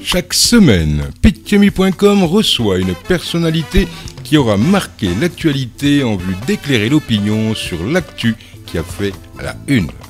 Chaque semaine, Pickemi.com reçoit une personnalité qui aura marqué l'actualité en vue d'éclairer l'opinion sur l'actu qui a fait la une.